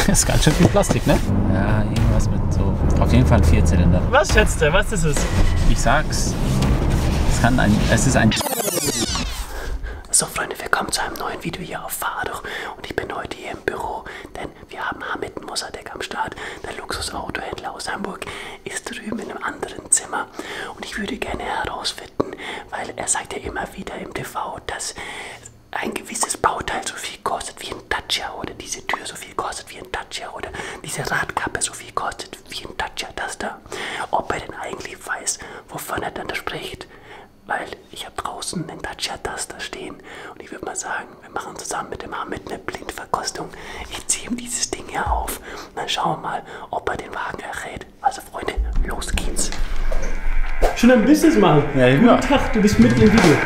Das ist ganz schön viel Plastik, ne? Ja, irgendwas mit so. Auf jeden Fall ein Vierzylinder. Was schätzt du? Was ist es? Ich sag's. Es ist ein. So Freunde, willkommen zu einem neuen Video hier auf Fahrrad. Und ich bin heute hier im Büro, denn wir haben Hamid Mossadegh am Start. Der Luxusautohändler aus Hamburg ist drüben in einem anderen Zimmer. Und ich würde gerne herausfinden, weil er sagt ja immer wieder im TV, dass ein gewisses Bauteil so viel kostet wie ein Dacia oder diese Tür so viel kostet wie ein Dacia oder diese Radkappe so viel kostet wie ein Dacia, das da. Ob er denn eigentlich weiß, wovon er dann spricht. Weil ich habe draußen einen Dacia Duster stehen und ich würde mal sagen, wir machen zusammen mit dem Hamid eine Blindverkostung. Ich ziehe ihm dieses Ding hier auf und dann schauen wir mal, ob er den Wagen errät. Also Freunde, los geht's. Schon ein Businessmann. Ja, Guten Tag, du bist mitten im Video.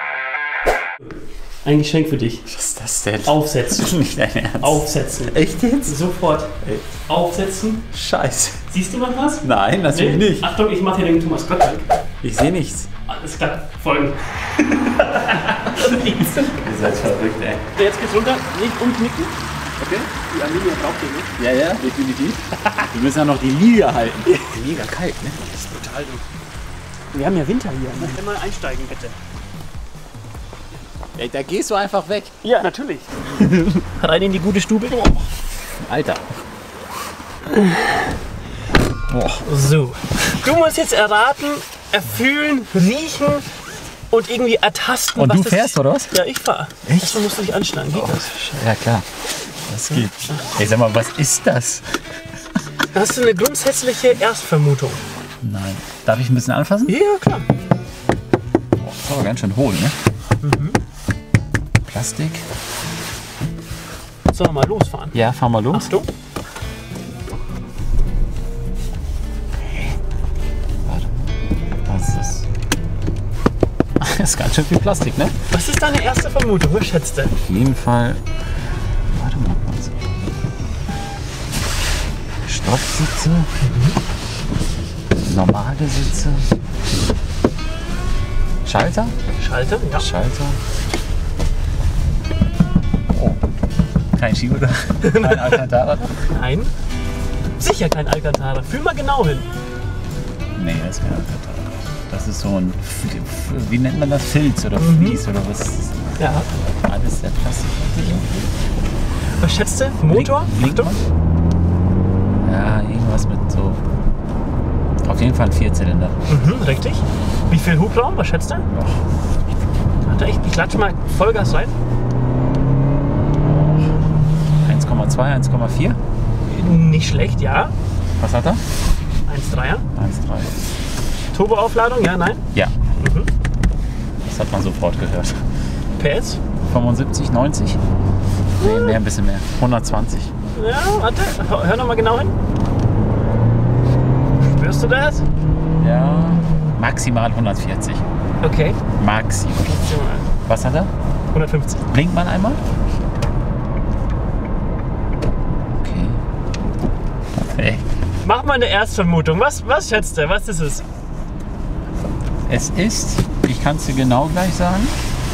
Ein Geschenk für dich. Was ist das denn? Aufsetzen. Nicht dein Ernst. Aufsetzen. Echt jetzt? Sofort. Aufsetzen. Scheiße. Siehst du noch was? Nein, natürlich nicht. Achtung, ich mache hier den Thomas Gottschalk. Ich sehe nichts. Alles klar, folgen. Ihr seid verrückt, ey. Jetzt geht's runter, nicht umknicken. Okay, die Arminia braucht ihr nicht. Ja, definitiv. Wir müssen ja noch die Liga halten. Mega kalt, ne? Das ist brutal, du. Wir haben ja Winter hier. Ne? Mal einsteigen, bitte. Ey, da gehst du einfach weg. Ja, natürlich. Rein in die gute Stube. Alter. So. Du musst jetzt erraten, erfühlen, riechen und irgendwie ertasten. Und was du das fährst, ist. oder was? Ja, ich fahre. Echt? Achso, musst du dich anschlagen. Geht das? Ja, klar. Das geht. Ey, sag mal, was ist das? Hast du eine grundsätzliche Erstvermutung? Nein. Darf ich ein bisschen anfassen? Ja, klar. Das ist aber ganz schön hohl, ne? Plastik. Sollen wir mal losfahren? Ja, fahr mal los. Achtung. Warte. Was ist das? Das ist ganz schön viel Plastik, ne? Was ist deine erste Vermutung? Was schätzt du? Auf jeden Fall. Warte mal kurz. Stoffsitze. Normale Sitze. Schalter? Schalter? Ja. Schalter. Oh. Kein Schiebedach. Kein Alcantara. Nein. Sicher kein Alcantara. Fühl mal genau hin. Nee, das ist kein Alcantara. Das ist so ein, wie nennt man das? Filz oder Vlies oder was? Ja. Alles sehr plastikhaltig. Was schätzt du? Motor? Achtung. Ja, irgendwas mit so. Auf jeden Fall ein Vierzylinder. Richtig. Wie viel Hubraum? Was schätzt du? Warte, ich klatsche mal Vollgas rein. 1,2, 1,4. Nicht schlecht, ja. Was hat er? 1,3er. 1,3. Turboaufladung? Ja, nein. Ja. Das hat man sofort gehört. PS? 75, 90? Nee, mehr, ein bisschen mehr. 120. Ja, warte. Hör noch mal genau hin. Spürst du das? Ja. Maximal 140. Okay. Maximal. Was hat er? 150. Blinkt man einmal? Okay. Hey. Mach mal eine Erstvermutung. Was schätzt du? Was ist es? Es ist, ich kann es dir genau gleich sagen,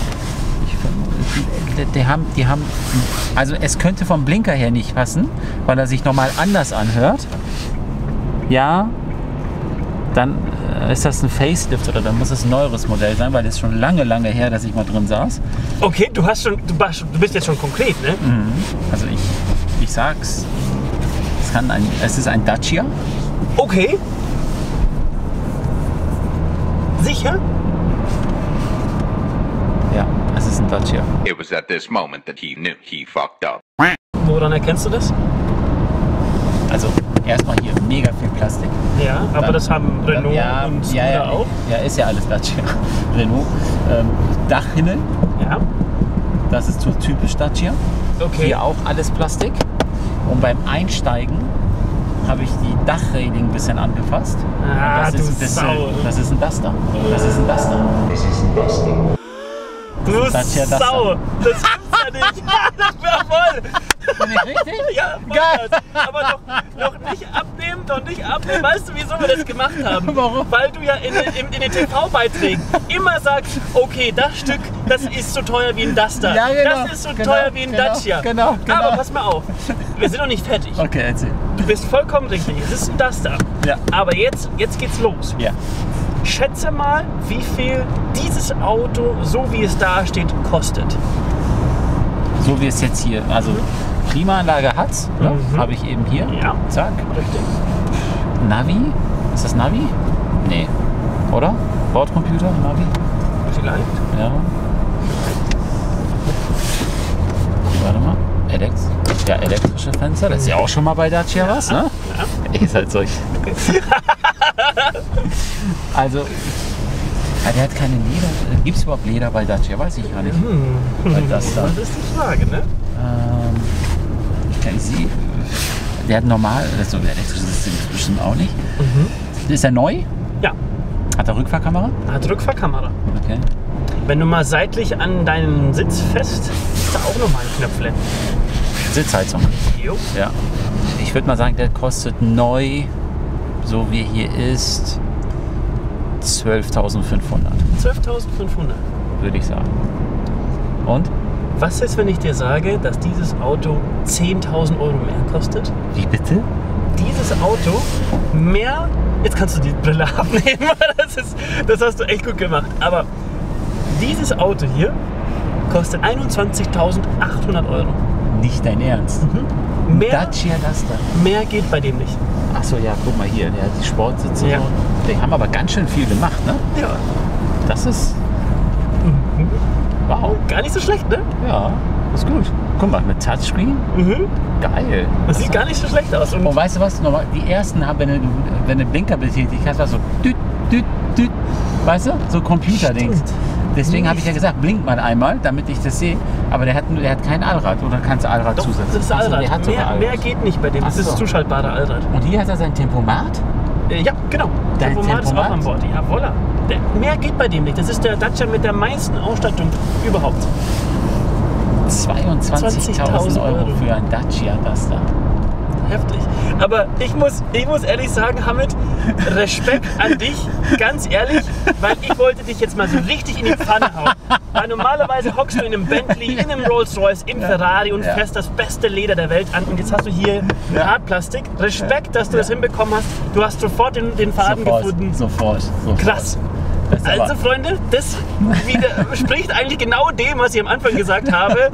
die haben, also es könnte vom Blinker her nicht passen, weil er sich nochmal anders anhört. Ja, dann ist das ein Facelift oder dann muss es ein neueres Modell sein, weil es ist schon lange her, dass ich mal drin saß. Okay, du bist jetzt schon konkret, ne? Also ich sag's, es ist ein Dacia. Okay. Sicher? Ja, es ist ein Dacia. It was at this moment that he knew he fucked up. Woran erkennst du das? Also erstmal hier mega viel Plastik. Ja, aber Dann- das haben Renault und Skoda auch. Ja, ist ja alles Dacia. Renault. Dachhimmel, Ja. das ist so typisch Dacia. Okay. Hier auch alles Plastik. Und beim Einsteigen habe ich die Dachreling ein bisschen angepasst. Ah, Und du Sau. Das ist ein Duster. Das ist ein Duster. Du Dacia Duster. Sau. Das gibt's ja nicht. Das wäre voll. Bin ich richtig? Ja, Vollgas. Aber noch nicht abnehmen. Weißt du, wieso wir das gemacht haben? Warum? Weil du ja in den TV-Beiträgen immer sagst, okay, das Stück, das ist so teuer wie ein Duster. Ja, genau. Das ist so teuer wie ein Dacia. Genau. Aber pass mal auf, wir sind noch nicht fertig. Okay, erzähl. Du bist vollkommen richtig, es ist ein Duster. Ja. Aber jetzt geht's los. Ja. Schätze mal, wie viel dieses Auto, so wie es da steht, kostet. So wie es jetzt hier, also Klimaanlage hat's, ne? Habe ich eben hier. Ja. Zack. Richtig. Navi? Ist das Navi? Nee. Oder? Bordcomputer, Navi? Vielleicht. Ja. Warte mal. Ja, elektrische Fenster. Das ist ja auch schon mal bei Dacia was, ne? Ja. Ihr seid solch. Also, der hat keine Leder. Gibt es überhaupt Leder bei Dacia? Weiß ich gar nicht. Bei das da. Das ist die Frage, ne? Ich sehe. Der hat normal, das so elektrisches System bestimmt auch nicht. Ist er neu? Ja, Hat er Rückfahrkamera? hat Rückfahrkamera. Okay. Wenn du mal seitlich an deinen Sitz fest, ist da auch nochmal ein Knöpfle. Sitzheizung. Jo. Ja. Ich würde mal sagen, der kostet neu, so wie er hier ist, 12.500, 12.500. würde ich sagen. Und? Was ist, wenn ich dir sage, dass dieses Auto 10.000 Euro mehr kostet? Wie bitte? Dieses Auto mehr... Jetzt kannst du die Brille abnehmen, das hast du echt gut gemacht. Aber dieses Auto hier kostet 21.800 Euro. Nicht dein Ernst? Mehr, Dacia Duster. mehr geht bei dem nicht. Achso, ja, guck mal hier, der hat die Sportsitze. Ja. Die haben aber ganz schön viel gemacht, ne? Ja. Das ist... Wow. Gar nicht so schlecht, ne? Ja, ist gut. Guck mal, mit Touchscreen. Geil. Das sieht gar nicht so schlecht aus. Und Und weißt du was? Nochmal, die ersten haben, wenn du Blinker betätigt hast, war so düt, düt, düt. Weißt du? So Computerdings. Stimmt. Deswegen habe ich ja gesagt, blink mal einmal, damit ich das sehe. Aber der hat kein Allrad. Oder kannst du Allrad Doch, zusetzen? das ist Ach so, Allrad. der hat sogar Allrad. Mehr geht nicht bei dem. Das Ach so. ist zuschaltbare Allrad. Und hier hat er sein Tempomat. Ja, genau. Dein Tempomat ist auch Tempomat? an Bord. Jawolla. Mehr geht bei dem nicht. Das ist der Dacia mit der meisten Ausstattung überhaupt. 22.000 Euro für ein Dacia Duster. Heftig. Aber ich muss ehrlich sagen, Hamid, Respekt an dich, ganz ehrlich, weil ich wollte dich jetzt mal so richtig in die Pfanne hauen. Weil normalerweise hockst du in einem Bentley, in einem Rolls-Royce, im Ferrari und fährst das beste Leder der Welt an und jetzt hast du hier Hartplastik. Respekt, dass du das hinbekommen hast. Du hast sofort den Faden gefunden. Sofort. Krass. Das ist aber- Also Freunde, das spricht eigentlich genau dem, was ich am Anfang gesagt habe.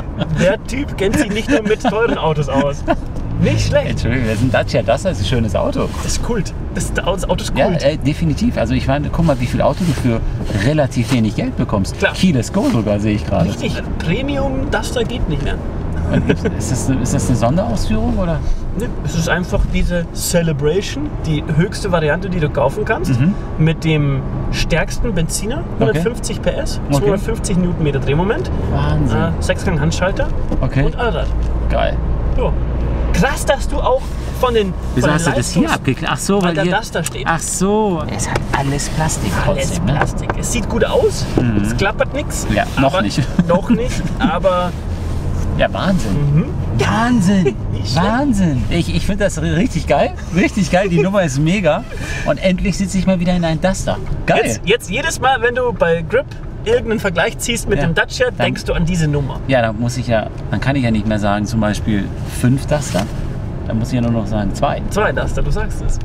Der Typ kennt sich nicht nur mit teuren Autos aus. Nicht schlecht. Entschuldigung, das ist ein Dacia Duster, das ist ein schönes Auto. Das ist Kult. Das Auto ist Ja, Kult. definitiv. Also ich meine, guck mal, wie viel Auto du für relativ wenig Geld bekommst. Klar. Keyless Go sogar, sehe ich gerade. Richtig. Premium Duster geht nicht mehr. Und ist das eine Sonderausführung oder? Ne, es ist einfach diese Celebration, die höchste Variante, die du kaufen kannst, mit dem stärksten Benziner, 150 PS, 250 Newtonmeter Drehmoment, Wahnsinn. 6-Gang Handschalter Okay. und Allrad. Geil. Ja. Krass, dass du auch von den Wieso von hast du das hier abgeklärt? Ach so, weil da hier... Duster steht. Ach so. Es hat alles Plastik Alles trotzdem, ne? Plastik. Es sieht gut aus, es klappert nichts. Ja, noch nicht. Noch nicht, aber Ja, Wahnsinn. Wahnsinn. Nicht schlecht. Wahnsinn. Ich finde das richtig geil. Richtig geil. Die Nummer ist mega. Und endlich sitze ich mal wieder in einen Duster. Geil. jetzt jedes Mal, wenn du bei Grip irgendeinen Vergleich ziehst mit Ja. dem Dacia, Dann- denkst du an diese Nummer. Ja, dann kann ich ja nicht mehr sagen, zum Beispiel 5 Duster. Dann muss ich ja nur noch sagen 2. 2 Duster, du sagst es.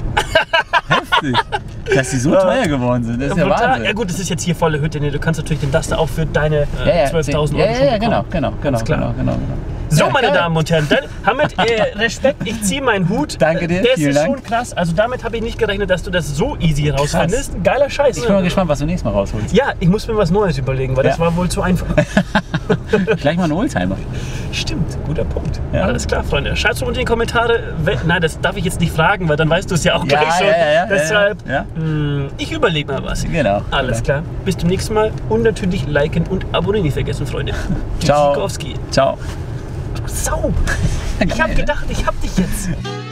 Heftig. Dass die so teuer geworden sind, das ist ja Brutal. Wahnsinn. Ja gut, das ist jetzt hier volle Hütte. Nee, du kannst natürlich den Duster auch für deine 12.000 Euro ja, schon ja, bekommen. genau. klar. Genau. So, Ja, meine geil. Damen und Herren, dann, Hamid, Respekt, ich ziehe meinen Hut. Danke dir, Das vielen ist Dank. schon krass. Also damit habe ich nicht gerechnet, dass du das so easy rausfindest. Geiler Scheiß. Ich bin mal gespannt, was du nächstes Mal rausholst. Ja, ich muss mir was Neues überlegen, weil das Ja. war wohl zu einfach. Vielleicht mal einen Oldtimer. Stimmt, guter Punkt. Ja. Alles klar, Freunde. Schreibt unten in die Kommentare. Nein, das darf ich jetzt nicht fragen, weil dann weißt du es ja auch Ja, gleich schon. ja. Deshalb, Ja. ich überlege mal was. Genau. Alles klar. Bis zum nächsten Mal und natürlich liken und abonnieren nicht vergessen, Freunde. Ciao. Tschüssikowski. Ciao. Sau. Ich habe gedacht, ich hab dich jetzt.